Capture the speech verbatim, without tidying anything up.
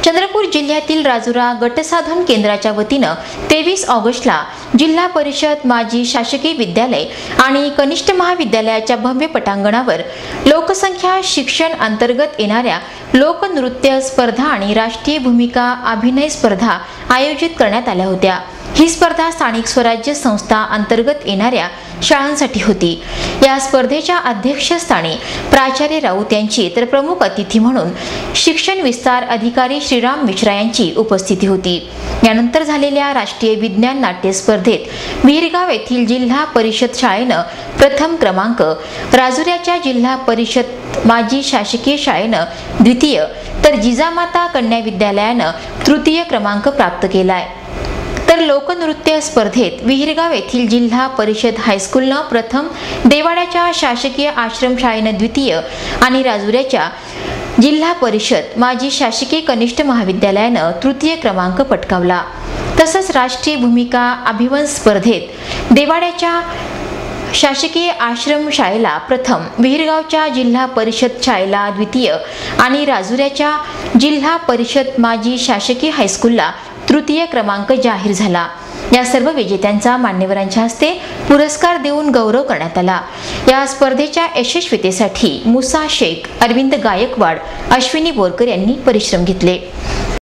चंद्रपूर जिल्ह्यातील राजुरा गटसाधन केंद्राच्या वतीनं तेवीस ऑगस्टला जिल्हा परिषद माजी शासकीय विद्यालय आणि कनिष्ठ महाविद्यालयाच्या भव्य पटांगणावर लोकसंख्या शिक्षण अंतर्गत येणाऱ्या लोकनृत्य स्पर्धा आणि राष्ट्रीय भूमिका अभिनय स्पर्धा आयोजित करण्यात आल्या होत्या। ही स्पर्धा स्थानिक स्वराज्य संस्था अंतर्गत येणाऱ्या शाळांसाठी होती। या स्पर्धेच्या अध्यक्षस्थानी प्राचार्य राऊत यांची तर प्रमुख अतिथी म्हणून शिक्षण विस्तार अधिकारी श्रीराम मिश्रा यांची उपस्थिती होती। यानंतर झालेल्या राष्ट्रीय विज्ञान नाट्य स्पर्धेत विहिरगाव येथील जिल्हा परिषद शाळेनं प्रथम क्रमांक, राजुऱ्याच्या जिल्हा परिषद माजी शासकीय शाळेनं द्वितीय तर जिजामाता कन्या विद्यालयानं तृतीय क्रमांक प्राप्त केलाय। तर लोकनृत्य स्पर्धेत विहिरगाव येथील जिल्हा परिषद हायस्कूलनं प्रथम, देवाड्याच्या शासकीय आश्रम शाळेनं द्वितीय आणि राजुऱ्याच्या जिल्हा परिषद माजी शासकीय कनिष्ठ महाविद्यालयानं तृतीय क्रमांक पटकावला। तसंच राष्ट्रीय भूमिका अभिनय स्पर्धेत देवाड्याच्या शासकीय आश्रम शाळेला प्रथम, विहिरगावच्या जिल्हा परिषद शाळेला द्वितीय आणि राजुऱ्याच्या जिल्हा परिषद माजी शासकीय हायस्कूलला तृतीय क्रमांक जाहीर झाला। या सर्व विजेत्यांचा मान्यवरांच्या हस्ते पुरस्कार देऊन गौरव करण्यात आला। या स्पर्धेच्या यशस्वीतेसाठी मुसा शेख, अरविंद गायकवाड, अश्विनी बोरकर यांनी परिश्रम घेतले।